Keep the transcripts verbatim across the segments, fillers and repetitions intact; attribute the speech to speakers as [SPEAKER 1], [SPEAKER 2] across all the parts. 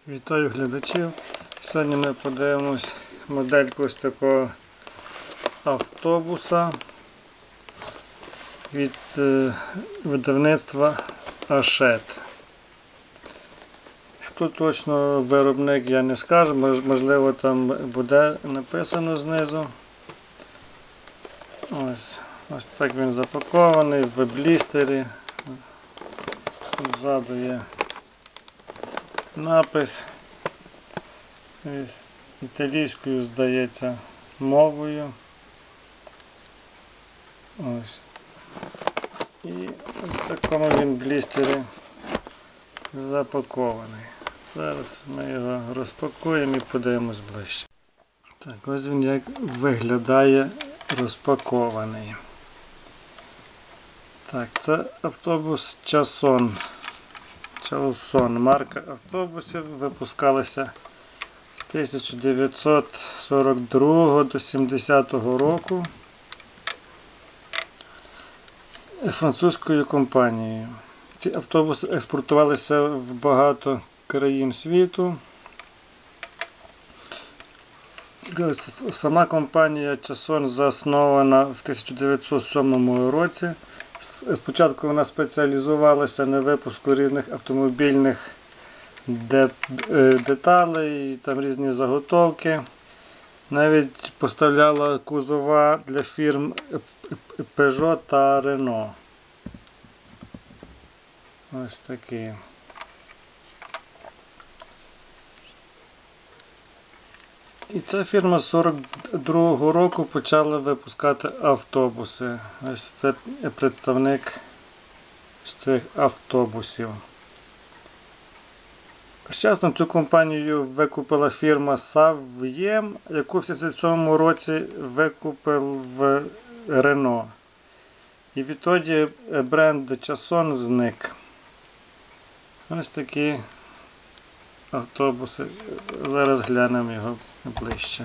[SPEAKER 1] Вітаю глядачів. Сьогодні ми подивимось модельку ось такого автобуса від е, видавництва Ашет. Хто точно виробник, я не скажу, можливо там буде написано знизу. Ось, ось так він запакований в блістері. Ззаду є напис італійською, здається, мовою. Ось. І ось в такому він блістері запакований. Зараз ми його розпакуємо і подивимось ближче. Так, ось він як виглядає розпакований. Так, це автобус Часон. Часон. Марка автобусів випускалася з тисяча дев'ятсот сорок другого до сімдесятого року французькою компанією. Ці автобуси експортувалися в багато країн світу. Сама компанія Часон заснована в тисяча дев'ятсот сьомому році. Спочатку вона спеціалізувалася на випуску різних автомобільних деталей, там різні заготовки. Навіть поставляла кузова для фірм Peugeot та Renault. Ось такі. І ця фірма з сорок другого року почала випускати автобуси. Ось це представник з цих автобусів. З часом цю компанію викупила фірма Saviem, яку в сімдесят сьомому році викупив Renault. І відтоді бренд Часон зник. Ось такі автобуси. Зараз глянемо його ближче.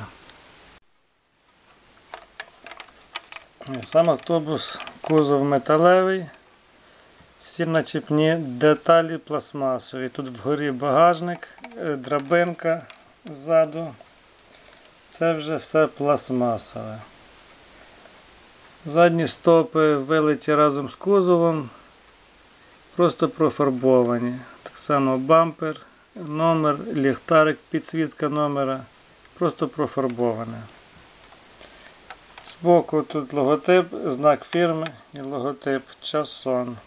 [SPEAKER 1] Сам автобус, кузов металевий, всі начіпні деталі пластмасові. Тут вгорі багажник, драбинка ззаду. Це вже все пластмасове. Задні стопи вилиті разом з кузовом, просто профарбовані. Так само бампер, номер, ліхтарик, підсвітка номера, просто профарбоване. Збоку тут логотип, знак фірми і логотип Часон.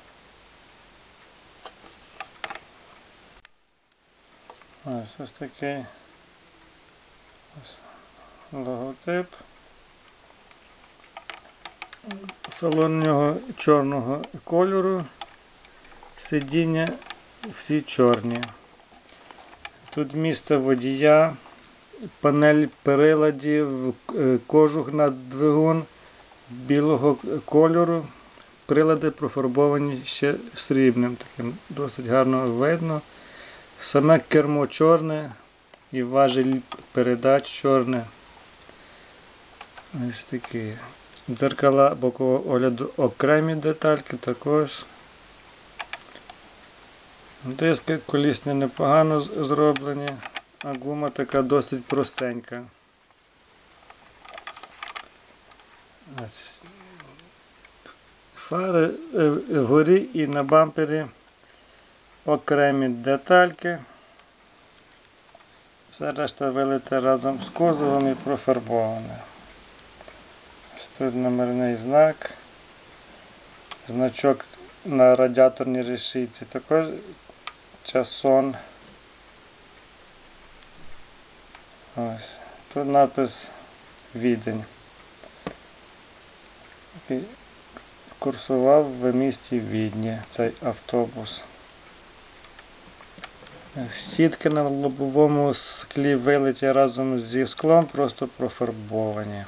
[SPEAKER 1] Ось ось такий ось логотип. Салон у нього чорного кольору, сидіння всі чорні. Тут місце водія, панель приладів, кожух на двигун білого кольору. Прилади профарбовані ще срібним, таким досить гарно видно. Саме кермо чорне і важіль передач чорне. Ось такі. Дзеркала бокового огляду окремі детальки також. Диски колісні непогано зроблені, а гума така досить простенька. Ось. Фари вгорі і на бампері окремі детальки. Все решта вилите разом з кузовом і профарбоване. Тут номерний знак, значок на радіаторній решітці, також Часон. Ось. Тут напис Відень. Курсував в місті Відні цей автобус. Щітки на лобовому склі вилиті разом зі склом, просто профарбовані.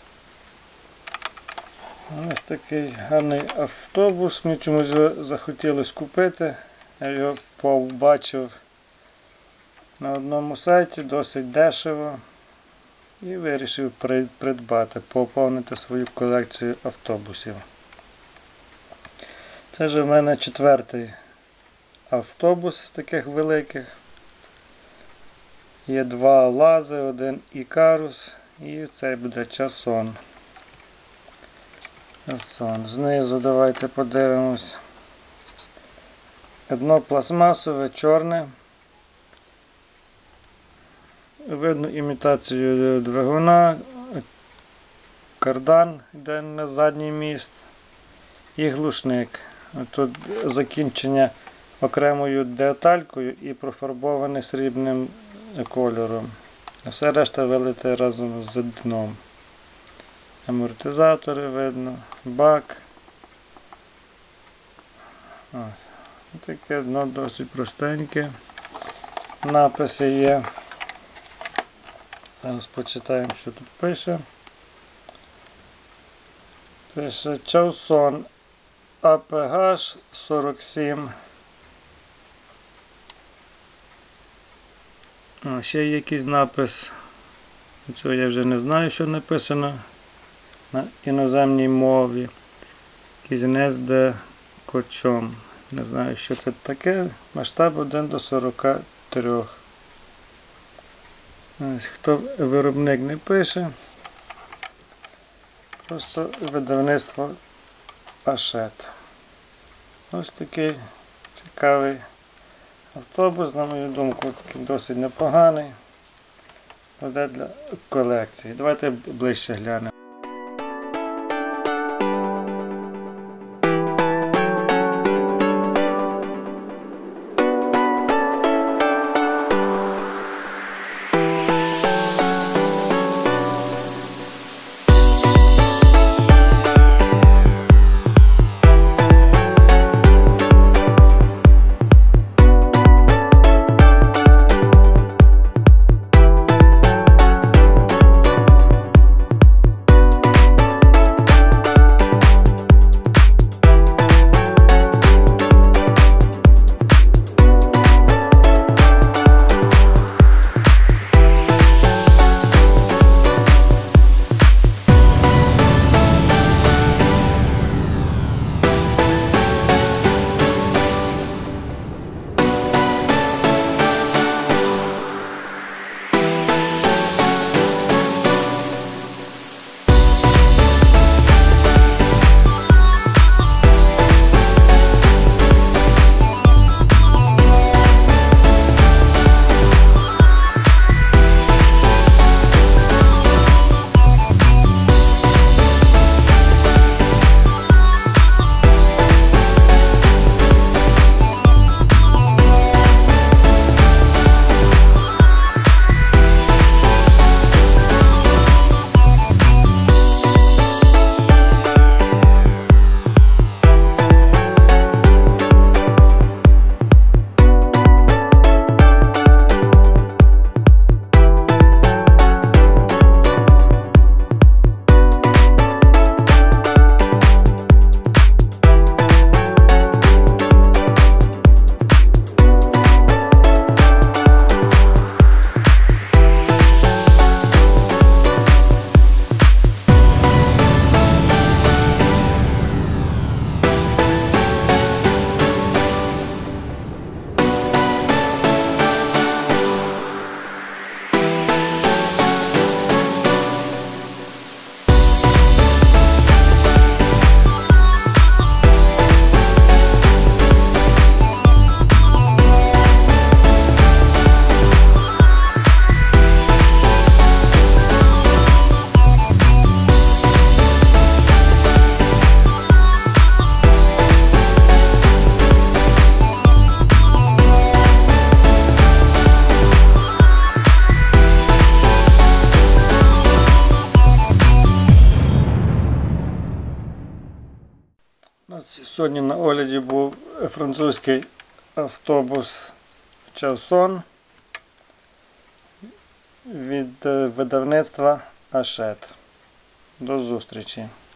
[SPEAKER 1] Ось такий гарний автобус, мені чомусь його захотілося купити, я його побачив на одному сайті, досить дешево, і вирішив придбати, поповнити свою колекцію автобусів. Це вже в мене четвертий автобус з таких великих. Є два лази, один ікарус і цей буде часон. Часон. Знизу давайте подивимось. Дно пластмасове, чорне. Видно імітацію двигуна, кардан йде на задній міст і глушник. Тут закінчення окремою деталькою і профарбоване срібним кольором. Все решта вилите разом з дном. Амортизатори видно, бак. Ось. Таке дно досить простеньке. Написи є. Зараз почитаємо, що тут пише. Пише Чаусон А П Г сорок сім. О, ще є якийсь напис. Цього я вже не знаю, що написано на іноземній мові. Якийсь НЕС де Кочом. Не знаю, що це таке. Масштаб один до сорока трьох. Ось, хто виробник не пише. Просто видавництво Ашет. Ось такий цікавий автобус, на мою думку, такий досить непоганий. Буде для колекції. Давайте ближче глянемо. У нас сьогодні на огляді був французький автобус Чаусон від видавництва Ашет. До зустрічі!